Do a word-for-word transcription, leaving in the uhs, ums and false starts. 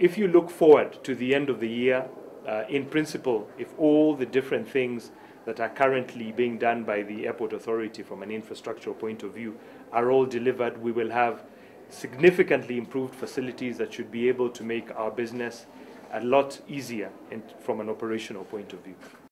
if you look forward to the end of the year, uh, in principle, if all the different things that are currently being done by the Airport Authority from an infrastructural point of view are all delivered, we will have significantly improved facilities that should be able to make our business a lot easier in, from an operational point of view.